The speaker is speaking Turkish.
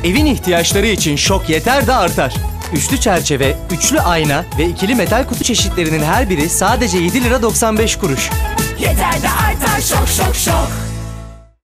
Evin ihtiyaçları için şok yeter de artar. Üçlü çerçeve, üçlü ayna ve ikili metal kutu çeşitlerinin her biri sadece 7 lira 95 kuruş. Yeter de artar şok şok şok.